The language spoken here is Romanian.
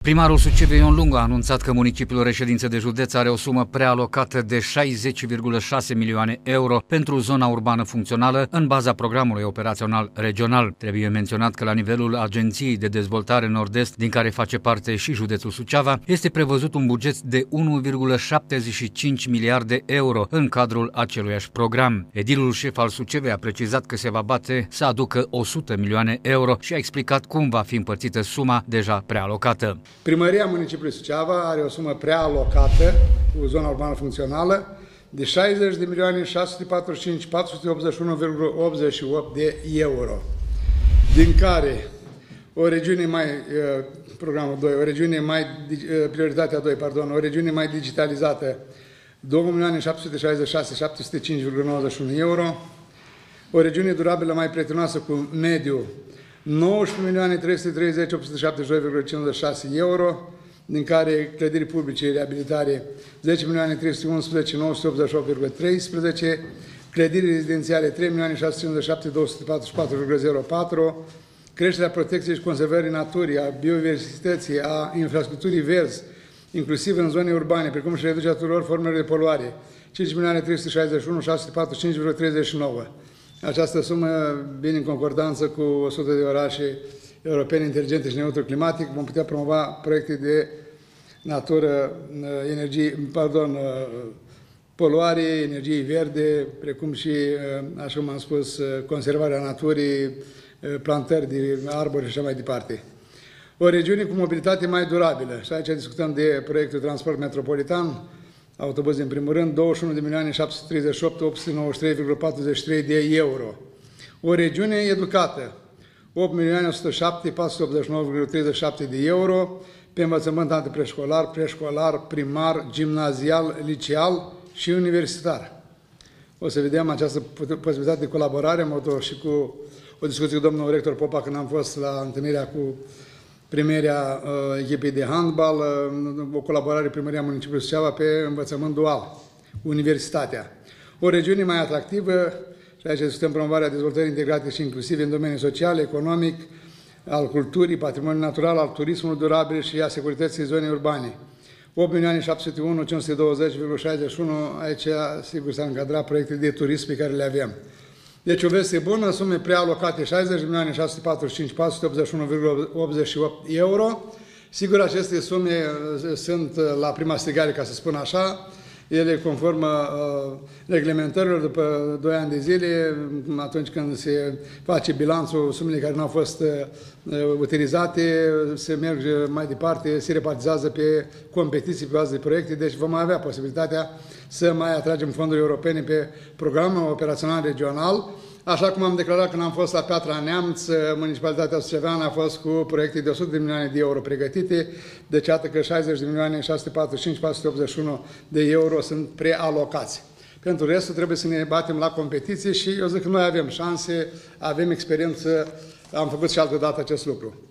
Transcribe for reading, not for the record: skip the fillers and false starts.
Primarul Suceavei Ion Lungu a anunțat că municipiul reședință de județ are o sumă prealocată de 60,6 milioane euro pentru zona urbană funcțională în baza programului operațional regional. Trebuie menționat că la nivelul Agenției de Dezvoltare Nord-Est, din care face parte și județul Suceava, este prevăzut un buget de 1,75 miliarde euro în cadrul aceluiași program. Edilul șef al Suceavei a precizat că se va bate să aducă 100 milioane euro și a explicat cum va fi împărțită suma deja prealocată. Primăria municipiului Suceava are o sumă prealocată cu zona urbană funcțională de 60.645.481,88 de euro, din care o regiune mai, programul 2, o regiune mai, prioritatea 2, pardon, o regiune mai digitalizată, 2.766.705,91 euro, o regiune durabilă mai prietenoasă cu mediul, 19.330.872,56 euro, din care clădiri publice, reabilitare 10.311.988,13, clădiri rezidențiale 3.657.244,04, creșterea protecției și conservării naturii, a biodiversității, a infrastructurii verzi, inclusiv în zone urbane, precum și reducerea tuturor formelor de poluare, 5.361.645,39. Această sumă vine în concordanță cu 100 de orașe europene inteligente și neutru climatic. Vom putea promova proiecte de natură, poluare, energie verde, precum și, așa cum am spus, conservarea naturii, plantări de arbori și așa mai departe. O regiune cu mobilitate mai durabilă. Și aici discutăm de proiectul transport metropolitan, autobuz în primul rând, 21.638.893,43 de euro. O regiune educată, 8.107.489,37 de euro pe învățământ antipreșcolar, preșcolar, primar, gimnazial, liceal și universitar. O să vedem această posibilitate de colaborare. Am avut și cu o discuție cu domnul rector Popa când am fost la întâlnirea cu primăria echipei de handbal, o colaborare primăria municipiului Suceava pe învățământ dual, universitatea. O regiune mai atractivă, și aici discutăm promovarea dezvoltării integrate și inclusive în domeniul social, economic, al culturii, patrimoniul natural, al turismului durabil și a securității zonei urbane. 8.701.520,61, aici sigur s-a încadrat proiecte de turism pe care le avem. Deci o veste bună, sume prealocate 60.645.481,88 euro. Sigur, aceste sume sunt la prima strigare, ca să spun așa. Ele conform reglementărilor după 2 ani de zile, atunci când se face bilanțul, sumele care nu au fost utilizate, se merge mai departe, se repartizează pe competiții, pe bază de proiecte, deci vom mai avea posibilitatea să mai atragem fonduri europene pe programul operațional regional. Așa cum am declarat când am fost la Piatra Neamț, municipalitatea suceveană a fost cu proiecte de 100 de milioane de euro pregătite, deci iată că 60.645.481 de euro sunt prealocați. Pentru restul trebuie să ne batem la competiție și eu zic că noi avem șanse, avem experiență, am făcut și altă dată acest lucru.